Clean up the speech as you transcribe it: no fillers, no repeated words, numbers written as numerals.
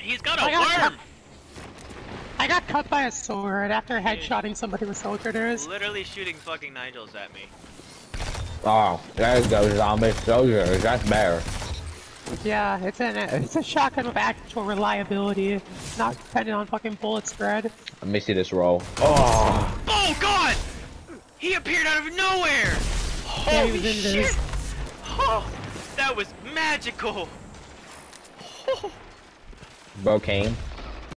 He's got a worm! I got cut by a sword after headshotting somebody with soldiers. Literally shooting fucking Nigels at me. Oh, there goes zombie soldiers. That's better. Yeah, it's a shotgun with actual reliability, not dependent on fucking bullet spread. Let me see this roll. Oh! Oh god! He appeared out of nowhere! Holy shit! Oh, that was magical! Bro came.